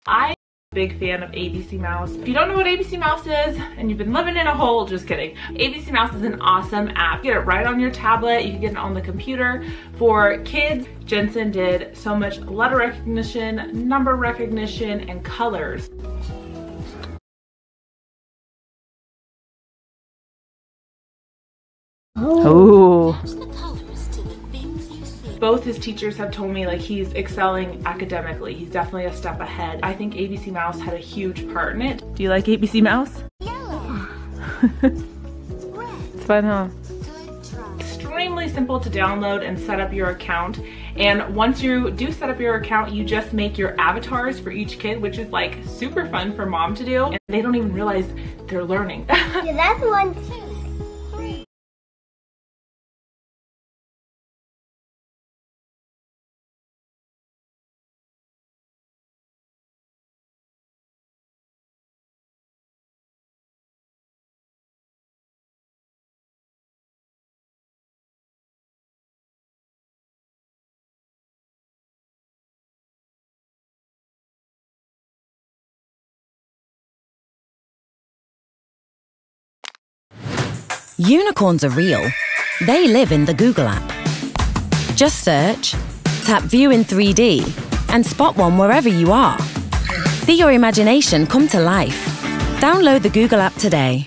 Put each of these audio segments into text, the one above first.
I'm a big fan of ABC Mouse. If you don't know what ABC Mouse is and you've been living in a hole, just kidding. ABC Mouse is an awesome app. You get it right on your tablet. You can get it on the computer. For kids, Jensen did so much letter recognition, number recognition, and colors. Oh. Both his teachers have told me like he's excelling academically. He's definitely a step ahead. I think ABC Mouse had a huge part in it. Do you like ABC Mouse? Yellow. It's fun, huh? Extremely simple to download and set up your account. And once you do set up your account, you just make your avatars for each kid, which is like super fun for mom to do. And they don't even realize they're learning. Yeah, that's one too. Unicorns are real. They live in the Google app. Just search, tap View in 3D, and spot one wherever you are. See your imagination come to life. Download the Google app today.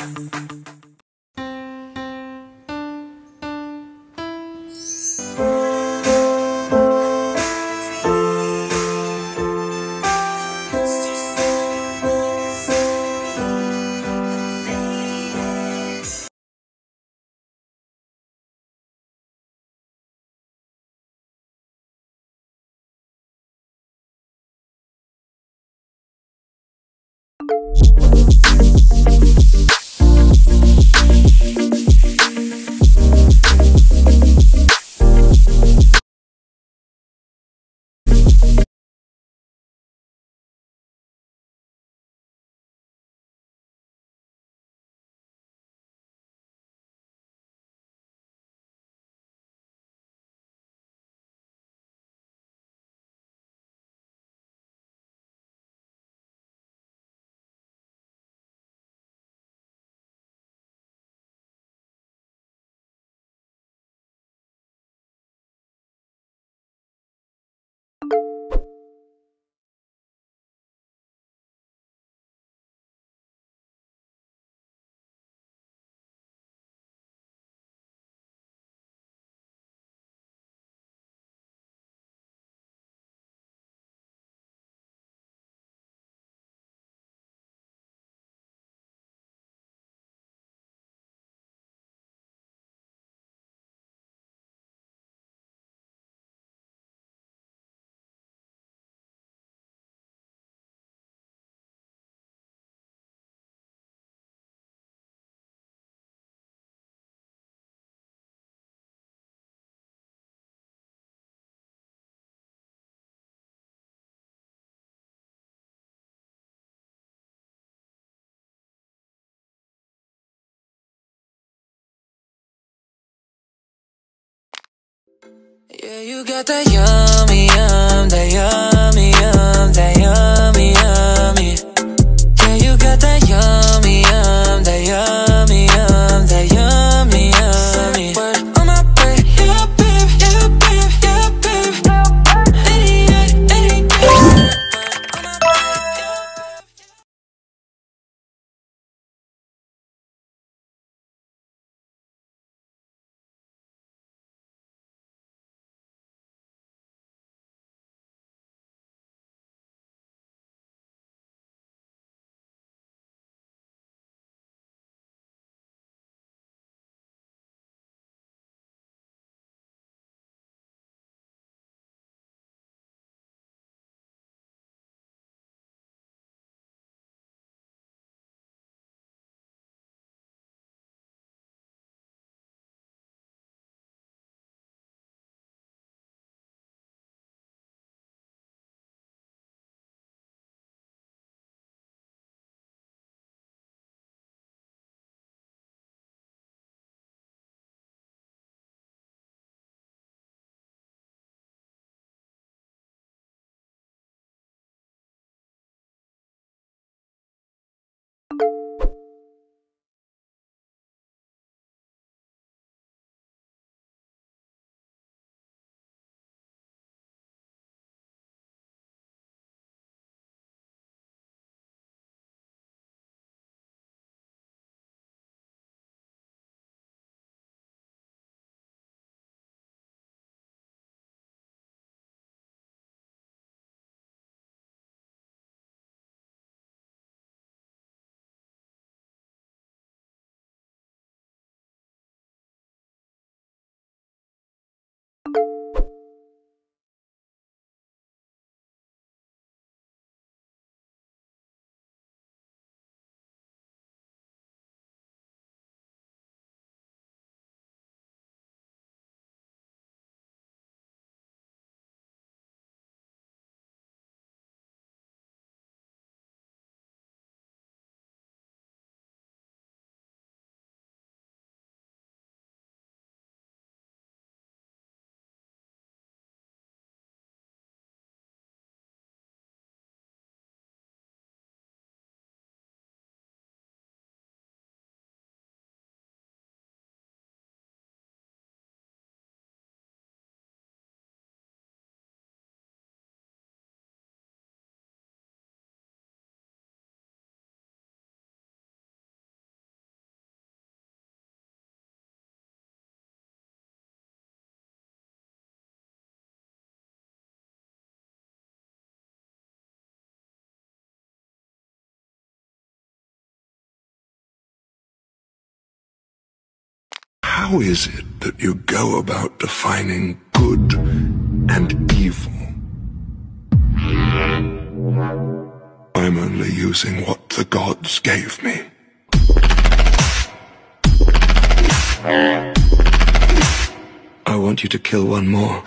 Yeah, you got that yummy, that yummy, that yummy, yummy. Yeah, you got that yummy, that yummy, that yummy, yummy. Word on my brain, yeah, babe, yeah, babe, yeah, babe. 88, 88. Word on my brain, yeah, babe. How is it that you go about defining good and evil? I'm only using what the gods gave me. I want you to kill one more.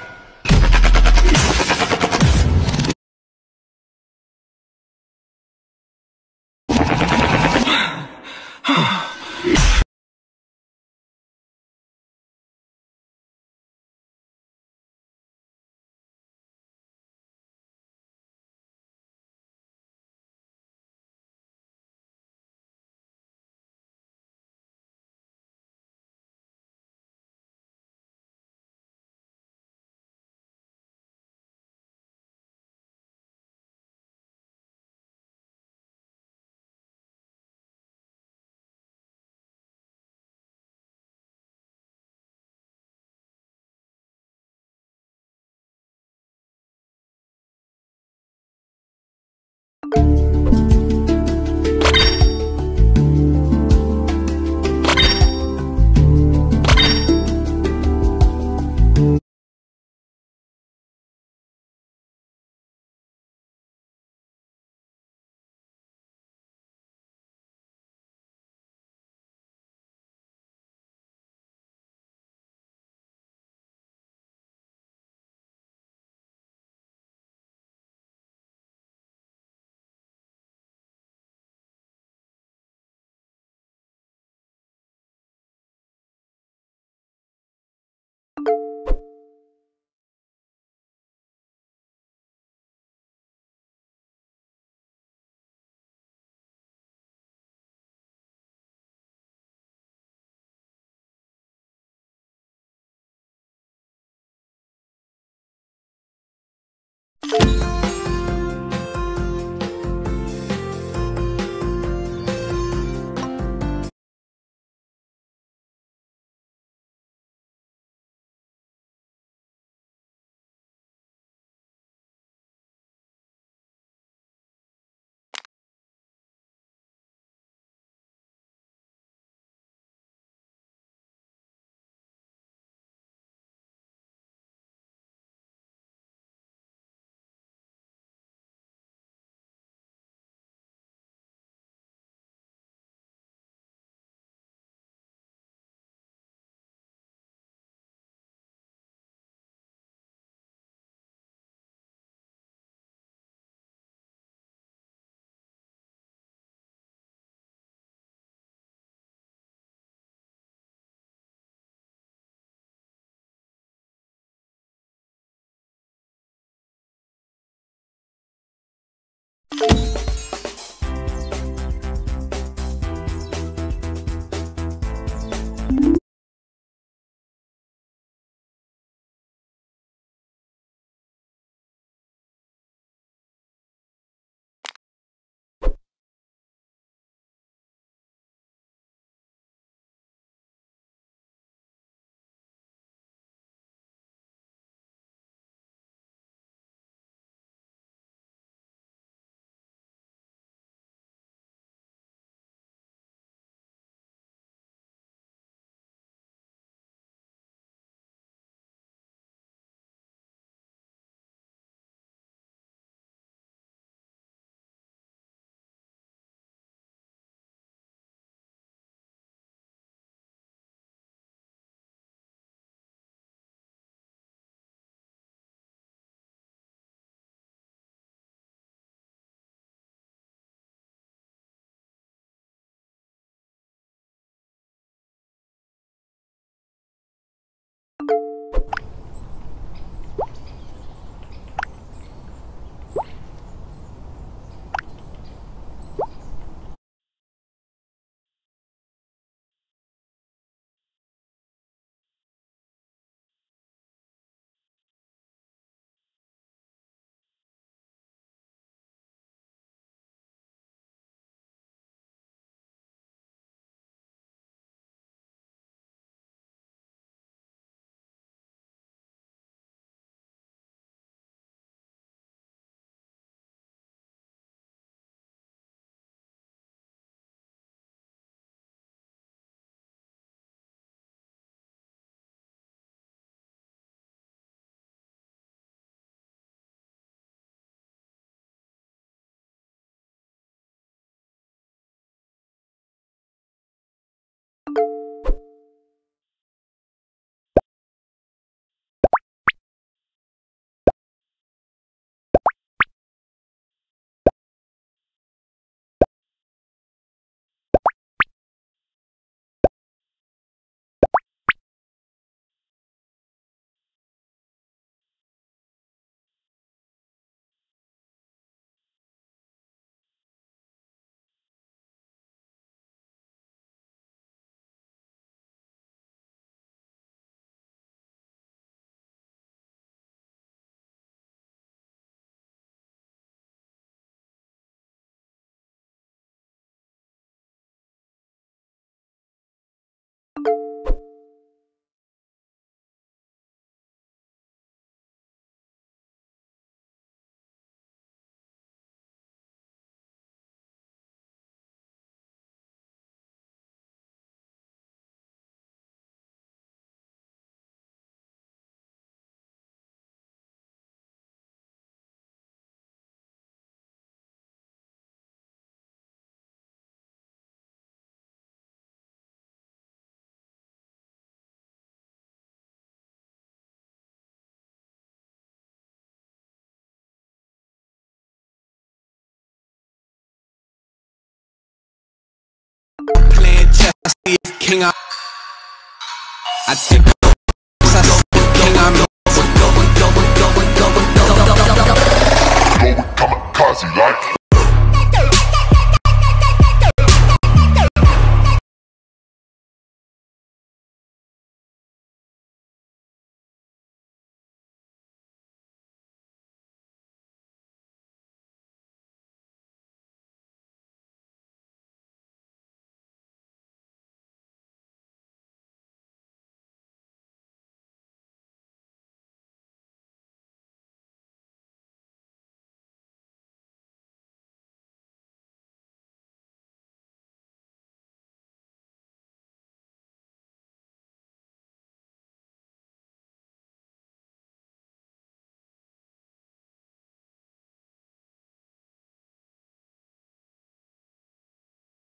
see it, king. I think